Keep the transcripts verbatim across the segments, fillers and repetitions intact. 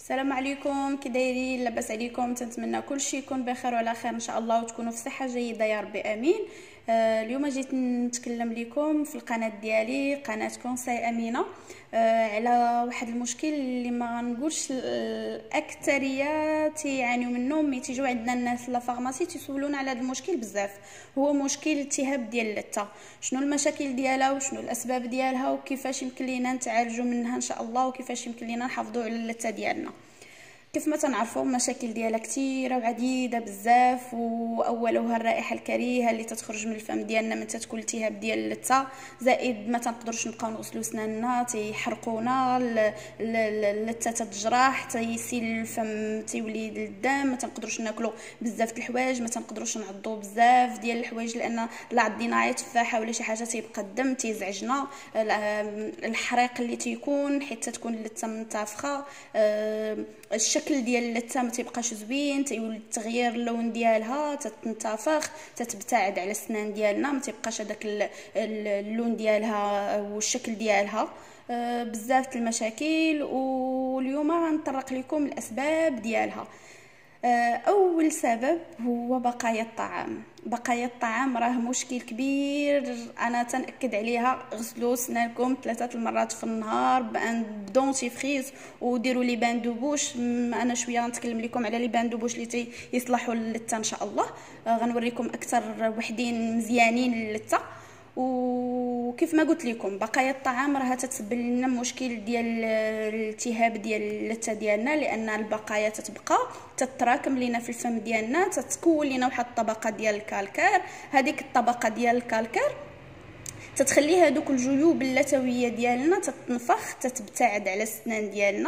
السلام عليكم، كي دايرين؟ لاباس عليكم؟ تنتمنى كلشي يكون بخير وعلى خير ان شاء الله، وتكونوا في صحه جيده يا ربي امين. آه اليوم جيت نتكلم لكم في القناه ديالي، قناه كونساي امينه، آه على واحد المشكل اللي ما نقولش الاكثريه تيعانيو منه. ملي تيجيو عندنا الناس لا فارماسي تيسولونا على هذا المشكل بزاف، هو مشكل التهاب ديال اللثه. شنو المشاكل ديالها وشنو الاسباب ديالها وكيفاش يمكن لينا نتعالجوا منها ان شاء الله، وكيفاش يمكن لينا نحافظوا على اللثه ديالنا. كيف ما تنعرفوا المشاكل ديالها كثيره وعديده بزاف، واولها الرائحه الكريهه اللي تتخرج من الفم ديالنا من تتكون التهاب ديال اللثه، زائد ما تنقدروش نبقاو نغسلوا سناننا، تيحرقونا، اللثه تتجرح، تيسيل الفم، تيولي الدم، ما تنقدروش ناكلوا بزاف د الحوايج، ما تنقدروش نعضوا بزاف ديال الحوايج لان لا عضينا عيط تفاحه ولا شي حاجه تيبقى الدم تيزعجنا، الحريق اللي تيكون حيت تكون اللثه منتفخه، الشكل ديال اللثه ما تيبقاش زوين، تيولي تغيير اللون ديالها، تتنتفخ، تتبتعد على السنان ديالنا، ما تيبقاش هذاك اللون ديالها والشكل ديالها. أه بزاف المشاكل، واليوم غنطرق لكم الاسباب ديالها. اول سبب هو بقايا الطعام. بقايا الطعام راه مشكل كبير، انا تنأكد عليها. غسلوا سنانكم ثلاثه المرات في النهار بدونتيفريز، وديروا لي بان دو بوش. انا شويه غنتكلم لكم على لي بان دو بوش اللي يصلحوا للثه ان شاء الله، غنوريكم اكثر وحدين مزيانين للثه. وكيف ما قلت لكم بقايا الطعام راها تتسبب لنا مشكل ديال الالتهاب ديال اللثه ديالنا، لان البقايا تتبقى تتراكم لينا في الفم ديالنا، تتكون لينا واحد الطبقه ديال الكالكير. هذيك الطبقه ديال الكالكير تتخلي هذوك الجيوب اللثويه ديالنا تتنفخ، تتبتعد على السنان ديالنا،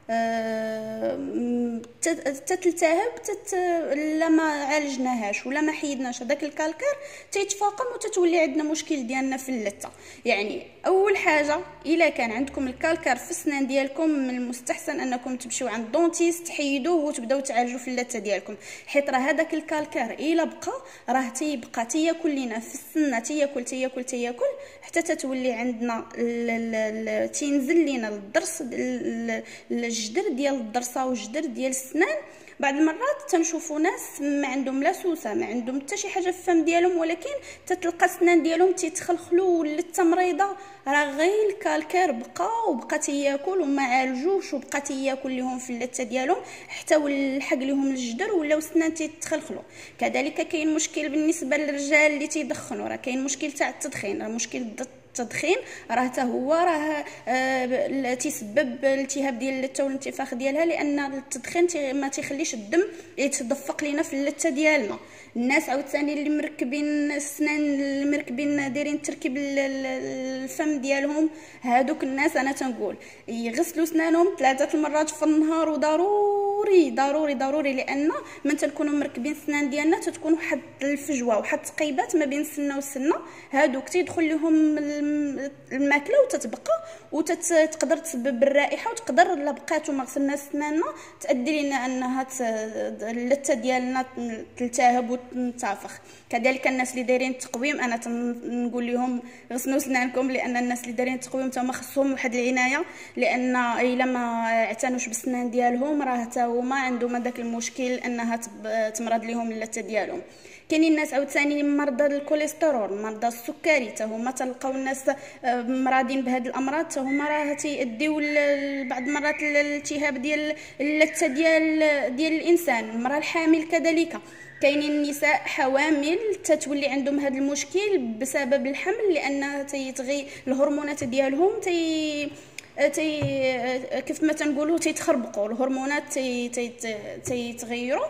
تتلتهب، تت... لا ما عالجناهاش ولا ما حيدناش هذاك الكالكير تيتفاقم وتتولي عندنا مشكل ديالنا في اللثه. يعني اول حاجه الا كان عندكم الكالكير في السنان ديالكم، من المستحسن انكم تمشيو عند الدونتيست تحيدوه وتبداو تعالجوا في اللثه ديالكم، حيت راه هذاك الكالكير الا بقى راه تيبقى تياكل لينا في السنه، تياكل تياكل تياكل حتى تتولي عندنا تينزل لينا الضرس، الجدر ديال الضرسه والجدر ديال السنان. بعض المرات تنشوفوا ناس ما عندهم لا سوسه، ما عندهم حتى شي حاجه في الفم ديالهم، ولكن تتلقى السنان ديالهم تيتخلخلوا واللثه مريضه، راه غير الكالكير بقى وبقى تياكل وما عالجوش، وبقى تياكل لهم في اللثه ديالهم حتى ولحق لهم الجدر ولاو السنان تيتخلخلوا. كذلك كاين مشكل بالنسبه للرجال اللي تيدخنوا، راه كاين مشكل تاع التدخين، راه مشكل التدخين راه حتى هو راه آه تيسبب الالتهاب ديال اللثه والانتفاخ ديالها، لان التدخين تي ما تيخليش الدم يتدفق لينا في اللثه ديالنا. الناس عاوتاني اللي مركبين السنان، اللي مركبين دايرين تركيب الفم ديالهم، هادوك الناس انا تنقول يغسلوا سنانهم ثلاثه المرات في النهار، وضروري ضروري ضروري، لان من تنكونوا مركبين السنان ديالنا تتكون واحد الفجوه، واحد التقيبات ما بين السنه والسنه، هادوك تيدخل لهم الماكله وتتبقى وتقدر تسبب الرائحه، وتقدر الا بقات وما غسلنا سناننا تؤدي لنا انها اللثه ديالنا تلتهب وتنتفخ. كذلك الناس اللي دايرين التقويم انا تنقول لهم غسلوا سنانكم، لان الناس اللي دايرين التقويم تما خصهم واحد العنايه، لان الا ما اعتنوش بالسنان ديالهم راه حتى هما عندهم هذاك المشكل انها تمرض لهم اللثه ديالهم. كاينين الناس عاوتاني مرضى الكوليسترول، مرضى السكري، حتى هما تلقاو الناس مرادين بهاد الامراض، حتى هما راه تيؤديو بعض المرات الالتهاب ديال اللثه ديال ديال الانسان. المراه الحامل كذلك، كاينين النساء حوامل تتولي عندهم هذا المشكل بسبب الحمل، لان تيتغي الهرمونات ديالهم تي تي كيف ما تنقولوا تيتخربقوا الهرمونات، تي تيتغيروا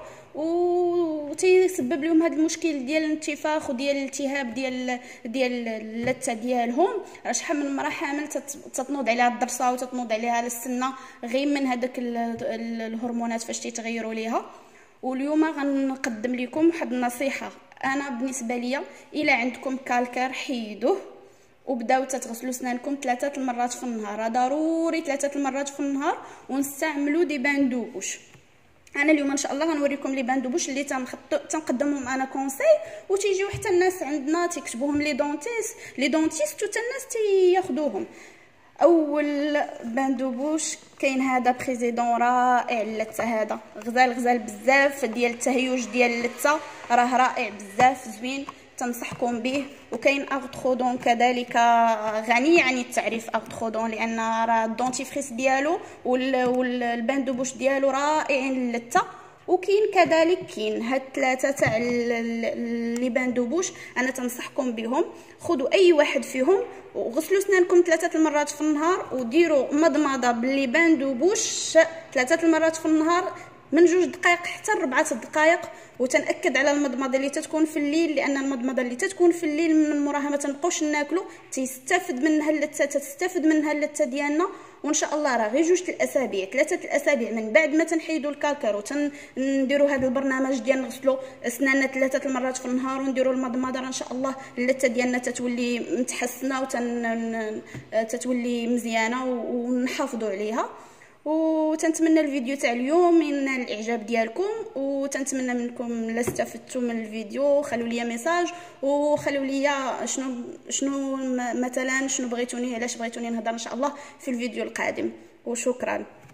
وتيسبب لهم هذا المشكل ديال الانتفاخ وديال الالتهاب ديال ديال اللثه ديالهم. راه شحال من مراه حامل تتنوض عليها الضرسه وتتنوض عليها السنه غير من هذاك الهرمونات فاش تيتغيروا ليها. واليوم غنقدم لكم واحد النصيحه. انا بالنسبه ليا الا عندكم كالكير حيدوه وبداو تتغسلوا سنانكم ثلاثه المرات في النهار، ضروري ثلاثه المرات في النهار، ونستعملوا دي باندوبوش. انا اليوم ان شاء الله غنوريكم لي باندوبوش اللي تنقدمهم انا كونساي، وتيجيو حتى الناس عندنا تيكتبوهم لي دونتيست لي دونتيست وحتى الناس تياخذوهم. اول بان دو بوش كاين هذا بريزيدون رائع اللثه، هذا غزال غزال بزاف ديال التهيج ديال اللثه، راه رائع بزاف زوين، تنصحكم به. وكاين ارترودون كذلك غني عن التعريف ارترودون، لان راه الدونتيفريس ديالو والبان دو بوش ديالو رائعين اللثه. وكاين كذلك كاين هاد الثلاثه تاع لي بان دو بوش، انا تنصحكم بهم. خذوا اي واحد فيهم وغسلوا سنانكم ثلاثه المرات في النهار، وديروا مضمضه باللي بان دو بوش ثلاثه المرات في النهار من جوج دقائق حتى لربعة دقائق. وتنأكد على المضمضه اللي تتكون في الليل، لان المضمضه اللي تتكون في الليل من موراها ما تنبقوش ناكلو، تيستافد منها اللثه، تستافد منها اللثه ديالنا. وان شاء الله راه غير جوج الاسابيع ثلاثه الاسابيع من بعد ما تنحيدوا الكالكر وتنديروا هذا البرنامج ديال نغسلوا اسناننا ثلاثه المرات في النهار ونديروا المضمضه، ان شاء الله اللثه ديالنا تتولي متحسنه وتتولي مزيانه ونحافظوا عليها. وتنتمنى الفيديو تاع اليوم ينال الاعجاب ديالكم، وتنتمنى منكم لا استفدتوا من الفيديو خلوا لي ميساج، وخلوا لي شنو شنو مثلا شنو بغيتوني، علاش بغيتوني نهضر ان شاء الله في الفيديو القادم. وشكرا.